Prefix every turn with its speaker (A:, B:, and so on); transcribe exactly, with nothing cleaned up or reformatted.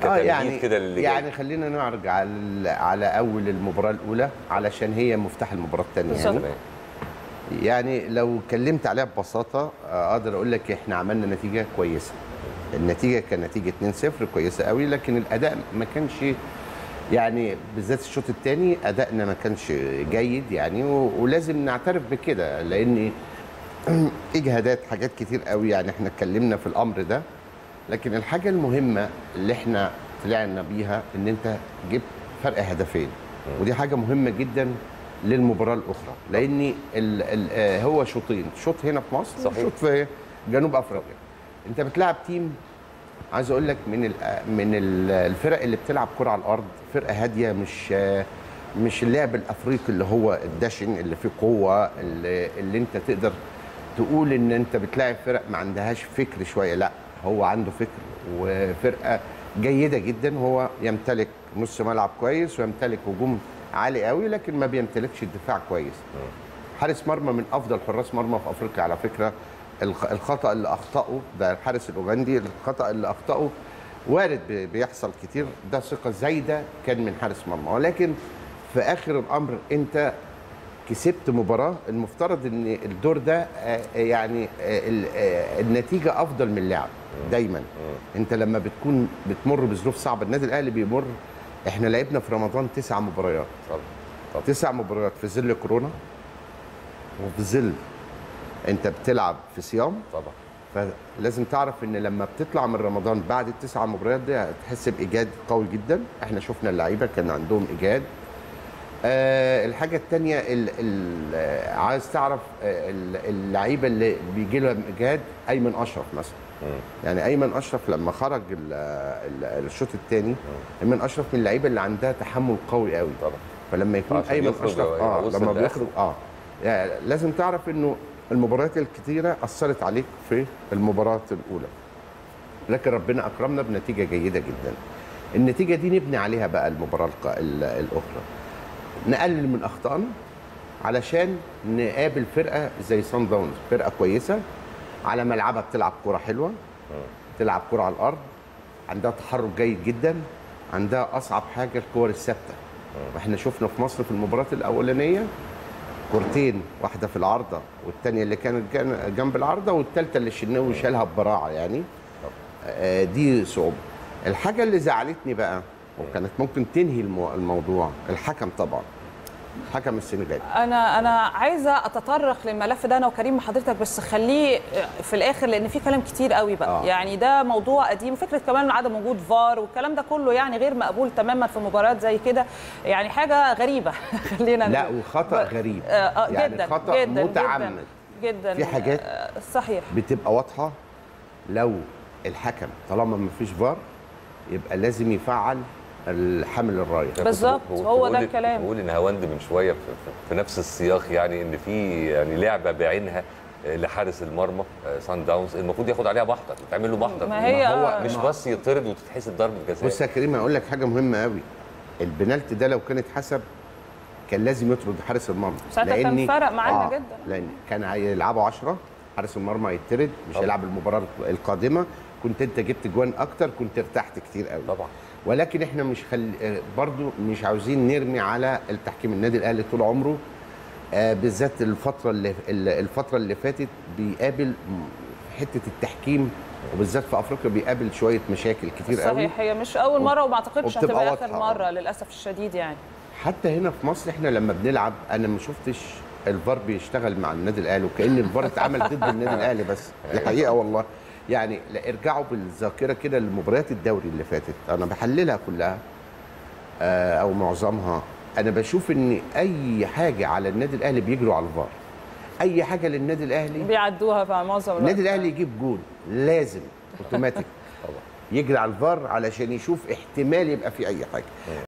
A: كتمهيد
B: يعني
A: كده للي
B: يعني خلينا نعرج على على اول المباراه الاولى علشان هي مفتاح المباراه الثانيه يعني. يعني لو اتكلمت عليها ببساطه اقدر اقول لك احنا عملنا نتيجه كويسه. النتيجه كان نتيجه اتنين صفر كويسه قوي، لكن الاداء ما كانش يعني بالذات الشوط الثاني ادائنا ما كانش جيد يعني، ولازم نعترف بكده لان اجهادات حاجات كتير قوي يعني احنا اتكلمنا في الامر ده. لكن الحاجه المهمه اللي احنا طلعنا بيها ان انت جبت فرق هدفين، ودي حاجه مهمه جدا للمباراه الاخرى، لان ال ال هو شوطين، شوط هنا في مصر وشوط في جنوب افريقيا. انت بتلعب تيم عايز اقول لك من ال من ال الفرق اللي بتلعب كره على الارض، فرقه هاديه، مش مش اللعب الافريقي اللي هو الدشن اللي فيه قوه، اللي, اللي انت تقدر تقول ان انت بتلاعب فرق ما عندهاش فكر شويه. لا، هو عنده فكر وفرقه جيده جدا. هو يمتلك نص ملعب كويس ويمتلك هجوم عالي قوي، لكن ما بيمتلكش الدفاع كويس. حارس مرمى من افضل حراس مرمى في افريقيا على فكره. الخطا اللي اخطاه ده الحارس الاوغندي، الخطا اللي اخطاه وارد بيحصل كتير، ده ثقه زايده كان من حارس مرمى. ولكن في اخر الامر انت كسبت مباراه، المفترض ان الدور ده يعني النتيجه افضل من اللعب. دايما انت لما بتكون بتمر بظروف صعبه، النادي الاهلي بيمر، احنا لعبنا في رمضان تسع مباريات طبعا تسع مباريات في ظل كورونا وفي ظل انت بتلعب في صيام طبعا. فلازم تعرف ان لما بتطلع من رمضان بعد التسع مباريات دي هتحس بايجاد قوي جدا. احنا شفنا اللعيبه كان عندهم ايجاد. آه الحاجه الثانيه عايز تعرف آه اللعيبه اللي بيجي لهم ايجاد، ايمن اشرف مثلا. م. يعني ايمن اشرف لما خرج ال ال الشوط الثاني، ايمن اشرف من اللعيبه اللي عندها تحمل قوي قوي طبعا. فلما يكون ايمن اشرف اه لما بيخرج اه يعني لازم تعرف انه المباريات الكتيره اثرت عليك في المباراه الاولى، لكن ربنا اكرمنا بنتيجه جيده جدا. النتيجه دي نبني عليها بقى المباراه الاخرى، نقلل من اخطائنا علشان نقابل فرقه زي صن داونز، فرقه كويسه على ملعبها، بتلعب كره حلوه، بتلعب كره على الارض، عندها تحرك جيد جدا، عندها اصعب حاجه الكور الثابته. واحنا شفنا في مصر في المباراه الاولانيه كورتين، واحده في العارضه والثانيه اللي كانت جنب العارضه والثالثه اللي الشناوي شالها ببراعه يعني. آه دي صعوبه. الحاجه اللي زعلتني بقى وكانت ممكن تنهي الموضوع، الحكم طبعا، حكم السنغال.
C: انا انا عايزه اتطرق للملف ده انا وكريم مع حضرتك، بس خليه في الاخر لان في كلام كتير قوي بقى. آه. يعني ده موضوع قديم، وفكره كمان عدم وجود فار والكلام ده كله يعني غير مقبول تماما في مباريات زي كده، يعني حاجه غريبه. خلينا
B: لا وخطا غريب.
C: آه
B: يعني
C: جدا
B: خطا
C: جدا
B: متعمد
C: جدا.
B: في حاجات
C: آه صحيح
B: بتبقى واضحه. لو الحكم طالما ما فيش فار يبقى لازم يفعل الحمل الرايه
C: بالظبط. هو ده الكلام.
A: بقول ان هوند من شويه في, في نفس السياق، يعني ان في يعني لعبه بعينها لحارس المرمى صن داونز المفروض ياخد عليها محضر، يتعمل له محضر.
C: ما هي
A: ما هو مش بس يطرد وتتحسب ضربه جزاء.
B: بص يا كريم اقول لك حاجه مهمه قوي، البنالتي ده لو كانت حسب كان لازم يطرد حارس المرمى،
C: ساعتها كان فرق معانا آه جدا،
B: لان كان هيلعبوا عشرة، حارس المرمى هيطرد، مش هيلعب المباراه القادمه، كنت انت جبت جوان اكتر، كنت ارتحت كتير قوي
A: طبعا.
B: ولكن احنا مش خل... برضو مش عاوزين نرمي على التحكيم. النادي الاهلي طول عمره آه بالذات الفتره اللي الفتره اللي فاتت بيقابل حته التحكيم، وبالذات في افريقيا بيقابل شويه مشاكل كتير
C: صحيح.
B: قوي.
C: صحيح، هي مش اول مره وما اعتقدش هتبقى اخر مره للاسف الشديد يعني.
B: حتى هنا في مصر احنا لما بنلعب انا ما شفتش الفار بيشتغل مع النادي الاهلي، وكأن الفار اتعمل ضد النادي الاهلي، بس دي حقيقه والله. يعني ارجعوا بالذاكره كده لمباريات الدوري اللي فاتت، انا بحللها كلها او معظمها، انا بشوف ان اي حاجه على النادي الاهلي بيجروا على الفار، اي حاجه للنادي الاهلي
C: بيعدوها في معظم الوقت.
B: النادي الاهلي يجيب جول لازم اوتوماتيك يجري على الفار علشان يشوف احتمال يبقى في اي حاجه.